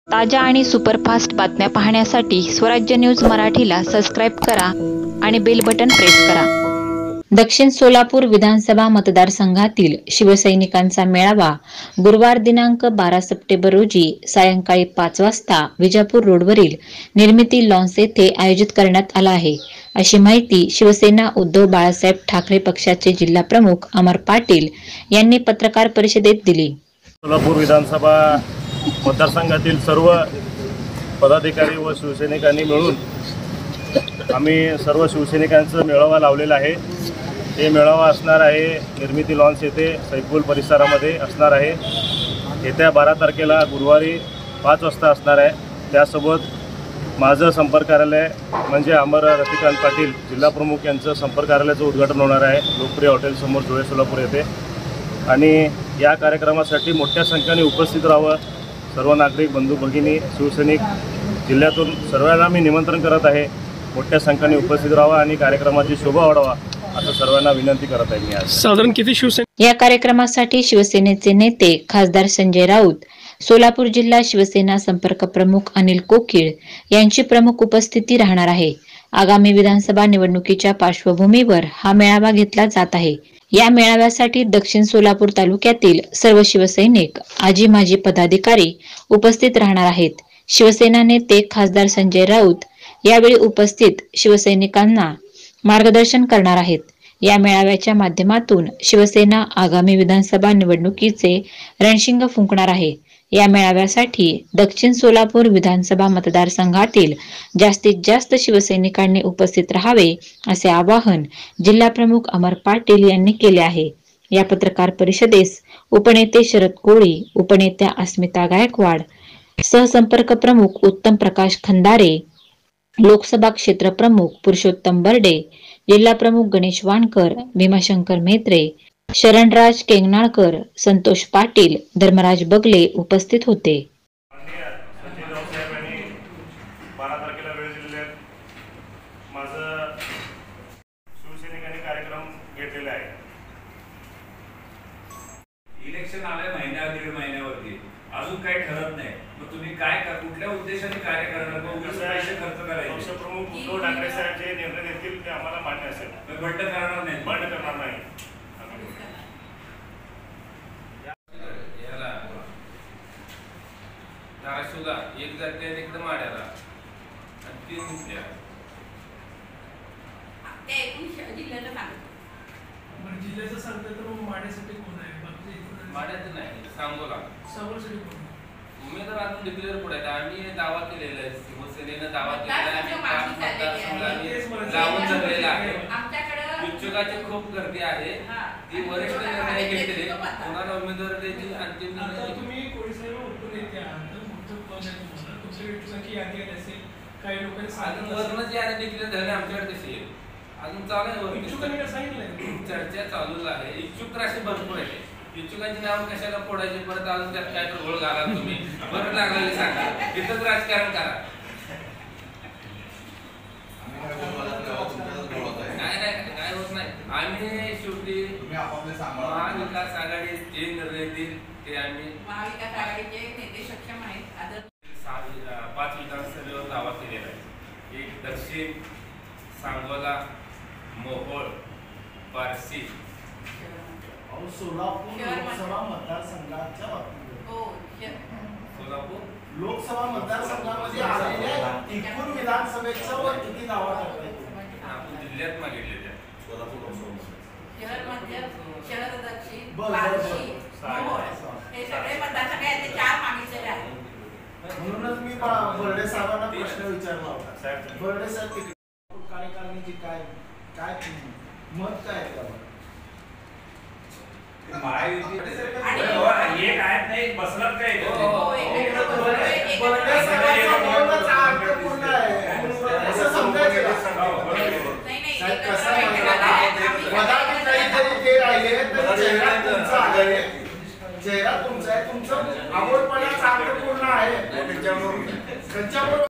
ताज्या आणि सुपरफास्ट बातम्या पाहण्यासाठी स्वराज्य न्यूज मराठीला सबस्क्राईब करा आणि बेल बटन प्रेस करा। दक्षिण सोलापूर विधानसभा मतदारसंघातील शिवसैनिकांचा मेळावा गुरुवार दिनांक 12 सप्टेंबर रोजी सायंकाळी 5 वाजता विजापूर रोडवरील निर्मिती लॉन्स येथे आयोजित करण्यात आला आहे, अशी माहिती शिवसेना उद्धव बाळासाहेब ठाकरे पक्षाचे जिल्हा प्रमुख अमर पाटील यांनी पत्रकार परिषदेत दिली। सोलापूर विधानसभा मतदारसंघातील सर्व पदाधिकारी व शिवसैनिकांनी मिळून आम्ही सर्व शिवसैनिकांचा मेळावा लावलेला आहे। हे मेळावा असणार आहे निर्मिती लॉन्स येथे सैफुल परिसरामध्ये असणार आहे। येत्या 12 तारखेला गुरुवारी 5 वाजता असणार आहे। त्यासोबत माझं संपर्क कार्यालय म्हणजे अमर रतिकांत पाटील जिल्हा प्रमुख यांचं संपर्क कार्यालयाचं उद्घाटन होणार आहे लोकप्रिय हॉटेल समोर जुळे सोलापूर येथे। आणि या कार्यक्रमासाठी मोठ्या संख्येने उपस्थित राहावं सर्व नागरिक बंधू भगिनी शिवसैनिक जिल्ह्यातून सर्वांना मी निमंत्रण करत आहे। मोठ्या संख्येने उपस्थित राहावा आणि कार्यक्रमाची शोभा वाढवा असं सर्वांना विनंती करत आहे मी आज। साधारण किती शिवसैनिक या कार्यक्रमासाठी शिवसेनेचे नेते खासदार संजय राऊत, सोलापूर जिल्हा शिवसेना संपर्क प्रमुख अनिल कोकीळ यांची प्रमुख उपस्थिती राहणार आहे। आगामी विधानसभा निवडणुकीच्या पार्श्वभूमीवर हा मेळावा घेतला जात आहे। या मेळाव्यासाठी दक्षिण सोलापूर तालुक्यातील सर्व शिवसैनिक आजी माजी पदाधिकारी उपस्थित राहणार आहेत। शिवसेना नेते खासदार संजय राऊत यावेळी उपस्थित शिवसैनिकांना मार्गदर्शन करणार आहेत। या मेळाव्याच्या माध्यमातून शिवसेना आगामी विधानसभा निवडणुकीचे रणशिंग फुंकणार आहे। या मेळाव्यासाठी दक्षिण सोलापूर विधानसभा मतदारसंघातील जास्तीत जास्त शिवसैनिकांनी उपस्थित राहावे असे आवाहन जिल्हा प्रमुख अमर पाटील यांनी केले आहे। या पत्रकार परिषदेस उपनेते शरद कोळी, उपनेत्या अस्मिता गायकवाड, सहसंपर्क प्रमुख उत्तम प्रकाश खंदारे, लोकसभा क्षेत्र प्रमुख पुरुषोत्तम बर्डे, जिल्हा प्रमुख गणेश वानकर, भीमाशंकर मेत्रे, शरणराज केंगनाळकर, संतोष पाटील, धर्मराज बगले उपस्थित होते। 12 तारखेला वेळ दिलेला माझं शिवसैनिकांनी कार्यक्रम घेतलेला आहे। इलेक्शन आले महिन्या दीड महिन्यावरती अजून काही ठरत नाही, मग तुम्ही काय कुठल्या उद्देशाने कार्य करणार? पैसे खर्च करायचे पक्षप्रमुख उद्धव ठाकरे साहेब जे निर्णय घेतील ते आम्हाला मान्य असेल। बंड करणार नाही, बंड करणार नाही। धाराशिवला एक जाते तिकडे माड्याला आणि 3 निघल्या त्या एकूण जिल्ह्याला सांगतो। म्हणजे जिल्ह्याचं सांगता तर मग माड्यासाठी कोण आहे? माड्याचं नाही, सांगोला सांगोलासाठी कोण? उमेदवार अजून डिक्लेअर पुढे आहेत। आम्ही दावा केलेला आहे, शिवसेनेनं दावा केलेला आहे, लावून धरलेला आहे। इच्छुकाची खूप गर्दी आहे, ती वरिष्ठ निर्णय घेतले कोणाला उमेदवार द्यायची अंतिम निर्णय। तुम्ही कोळीसाहेब उपनेते आहात, मोठं पद आहे तुम्हाला, तुमच्या इच्छुकाची यादी आली असेल, काही लोकांनी अजून वर्ण जे आहे डिक्लेअर झाले आमच्याकडे कशी येईल अजून चालू आहे। इच्छुकांनी काय सांगितलंय? चर्चा चालूच आहे। इच्छुक राशी भरपूर आहे, इच्छुकांची नाव कशाला फोडायची? परत अजून त्यात काय तर घोळ घाला तुम्ही, बरं लागलेले सांगा, इथंच राजकारण करा। काय होत नाही। आम्ही शेवटी महाविकास आघाडी जे निर्णय देईल ते आम्ही महाविकास आघाडीचे नेते सक्षम आहेत। 5 विधानसभेवर दावा केलेला आहे। एक दक्षिण, सांगोला, मोहोळ, बार्शी, सोलापूर लोकसभा मतदारसंघाच्या सोलापूर लोकसभा मतदारसंघामध्ये आलेल्या एकूण विधानसभेच्या वर किती नावा टाकताय? आपण जिल्ह्यात मागितले त्या सोलापूर शहर मध्य, शहर दक्षिण, बरं, बार्शी, बरं. मोहोळ हे सगळे मतदारसंघ आहेत, ते 4 मागितलेले आहेत। म्हणूनच मी बर्डे साहेबांना प्रश्न विचारला होता। बर्डे साहेब कार्यकारिणीची काय काय मत काय आहे त्यावर? एक आहेत नाही बसलात काय? बर्डे साहेबांचा मौनचा अर्थपूर्ण आहे असं समजायचं। साहेब कसं पदाधिकारी जरी ते राहिले तरी चेहरा तुमचा आहे, चेहरा तुमचा आहे, तुमचं आवडपणाचा अर्थपूर्ण आहे।